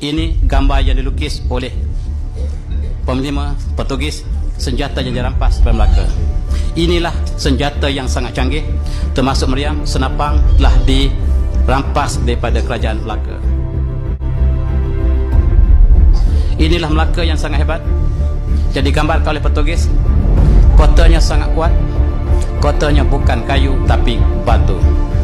Ini gambar yang dilukis oleh pemelima Portugis, senjata yang dirampas daripada Melaka. Inilah senjata yang sangat canggih, termasuk meriam, senapang telah dirampas daripada kerajaan Melaka. Inilah Melaka yang sangat hebat, jadi digambarkan oleh Portugis. Kotanya sangat kuat, kotanya bukan kayu tapi batu.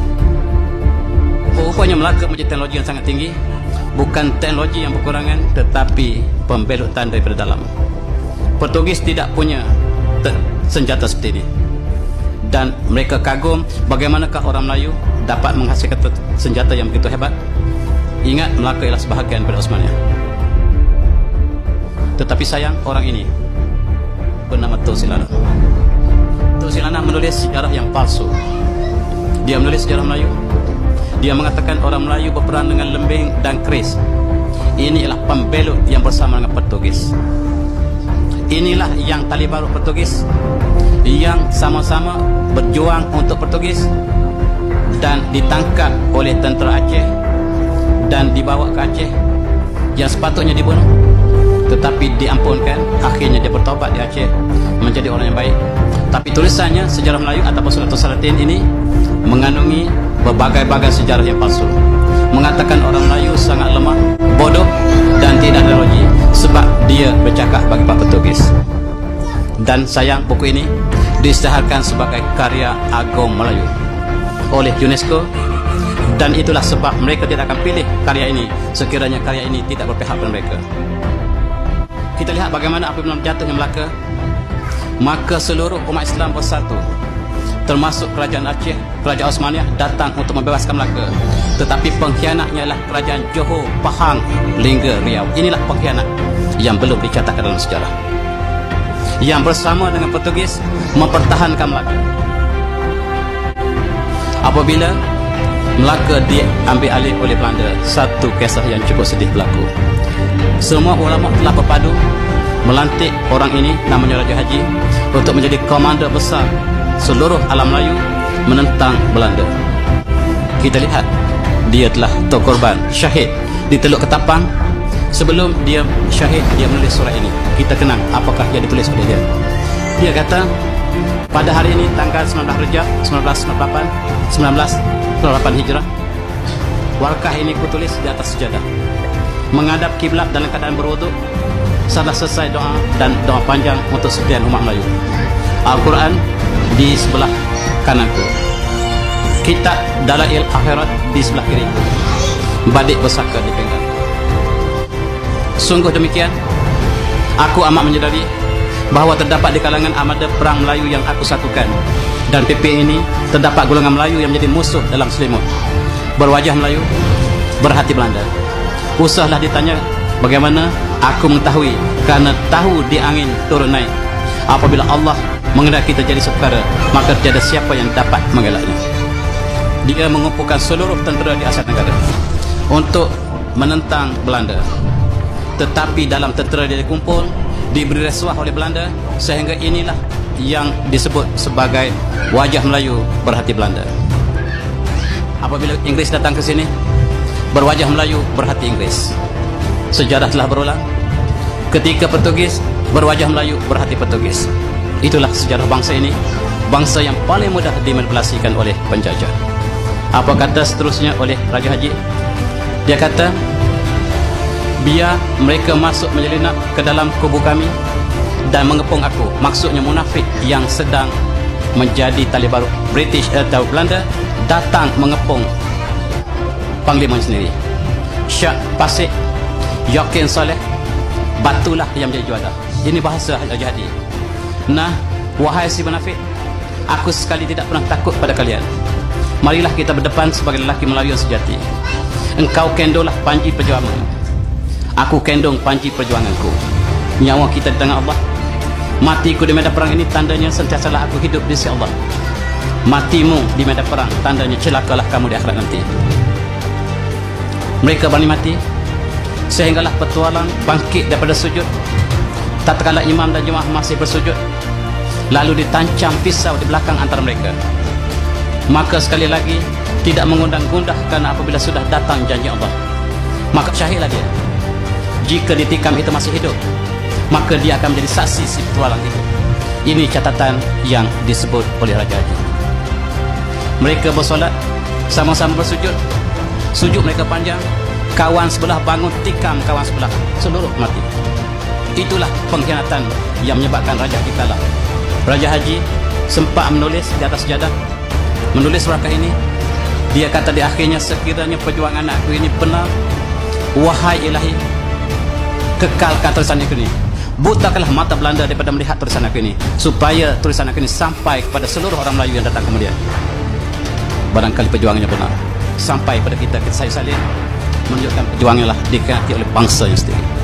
Rupanya Melaka mempunyai teknologi yang sangat tinggi, bukan teknologi yang berkurangan tetapi pembelutan daripada dalam. Portugis tidak punya senjata seperti ini, dan mereka kagum bagaimanakah orang Melayu dapat menghasilkan senjata yang begitu hebat. Ingat, Melaka ialah sebahagian daripada Osmania. Tetapi sayang, orang ini bernama Tok Silana. Tok Silana menulis sejarah yang palsu. Dia menulis sejarah Melayu. Dia mengatakan orang Melayu berperang dengan lembing dan keris. Ini ialah pembelut yang bersama dengan Portugis. Inilah yang tali baru Portugis, yang sama-sama berjuang untuk Portugis dan ditangkap oleh tentera Aceh dan dibawa ke Aceh, yang sepatutnya dibunuh tetapi diampunkan. Akhirnya dia bertaubat di Aceh, menjadi orang yang baik. Tapi tulisannya sejarah Melayu ataupun Sunatul Salatin ini mengandungi berbagai-bagai sejarah yang palsu, mengatakan orang Melayu sangat lemah, bodoh dan tidak ada teknologi sebab dia bercakap bagi Pak Portugis. Dan sayang, buku ini diisytiharkan sebagai karya agung Melayu oleh UNESCO, dan itulah sebab mereka tidak akan pilih karya ini sekiranya karya ini tidak berpihak pada mereka. Kita lihat bagaimana apabila jatuhnya Melaka, maka seluruh umat Islam bersatu, termasuk kerajaan Aceh, kerajaan Osmania datang untuk membebaskan Melaka. Tetapi pengkhianatnya adalah kerajaan Johor, Pahang, Lingga, Riau. Inilah pengkhianat yang belum dicatatkan dalam sejarah, yang bersama dengan Portugis mempertahankan Melaka. Apabila Melaka diambil alih oleh Belanda, satu kisah yang cukup sedih berlaku. Semua ulama telah berpadu melantik orang ini, namanya Raja Haji, untuk menjadi komander besar seluruh alam Melayu menentang Belanda. Kita lihat, dia telah terkorban, syahid di Teluk Ketapang. Sebelum dia syahid, dia menulis surah ini. Kita kenang apakah yang ditulis oleh dia. Dia kata, pada hari ini tanggal 19 Rejab 1998 Hijrah, warkah ini kutulis di atas sejadah, menghadap kiblat dalam keadaan berwuduk. Setelah selesai doa dan doa panjang untuk sekian umat Melayu. Al-Quran di sebelah kananku, kitab Dalail Akhirat di sebelah kiriku, badik besaka di pinggang. Sungguh demikian, aku amat menyedari bahawa terdapat di kalangan armada perang Melayu yang aku satukan, dan PP ini terdapat golongan Melayu yang menjadi musuh dalam selimut, berwajah Melayu, berhati Belanda. Usahlah ditanya bagaimana aku mengetahui, karena tahu di angin turun naik. Apabila Allah mengendaki terjadi perkara, maka tiada siapa yang dapat mengelaknya. Dia mengumpulkan seluruh tentera di Asia Tenggara untuk menentang Belanda. Tetapi dalam tentera dia dikumpul, diberi rasuah oleh Belanda, sehingga inilah yang disebut sebagai wajah Melayu berhati Belanda. Apabila Inggris datang ke sini, berwajah Melayu berhati Inggris. Sejarah telah berulang. Ketika Portugis, berwajah Melayu berhati Portugis. Itulah sejarah bangsa ini, bangsa yang paling mudah dimanipulasikan oleh penjajah. Apa kata seterusnya oleh Raja Haji? Dia kata, biar mereka masuk menyelinap ke dalam kubu kami dan mengepung aku. Maksudnya munafik yang sedang menjadi tali baru British atau Belanda datang mengepung Panglima sendiri. Syak Pasik, Yakin Saleh, batulah yang menjadi juara. Ini bahasa Raja Haji. Nah, wahai si munafik, aku sekali tidak pernah takut pada kalian. Marilah kita berdepan sebagai lelaki Melayu yang sejati. Engkau kendonglah panji perjuangan, aku kendong panji perjuanganku. Nyawa kita di tangan Allah. Matiku di medan perang ini tandanya sentiasalah aku hidup di sisi Allah. Matimu di medan perang tandanya celakalah kamu di akhirat nanti. Mereka berani mati sehinggalah petualang bangkit daripada sujud. Tatkala imam dan jemaah masih bersujud, lalu ditancam pisau di belakang antara mereka. Maka sekali lagi tidak mengundang gundah, karena apabila sudah datang janji Allah, maka syahidlah dia. jika ditikam itu masih hidup, maka dia akan menjadi saksi si petualang itu. Ini catatan yang disebut oleh Raja Haji. Mereka bersolat, sama-sama bersujud. Sujud mereka panjang. Kawan sebelah bangun tikam kawan sebelah, seluruh mati. Itulah pengkhianatan yang menyebabkan Raja Haji kalah. Raja Haji sempat menulis di atas sejadah, menulis surat ini. Dia kata di akhirnya, sekiranya perjuangan aku ini benar, wahai Ilahi, kekalkan tulisan aku ini. Butakanlah mata Belanda daripada melihat tulisan aku ini, supaya tulisan aku ini sampai kepada seluruh orang Melayu yang datang kemudian. Barangkali perjuangannya benar, sampai pada kita saling menunjukkan perjuangannya lah dikhianati oleh bangsa yang sendiri.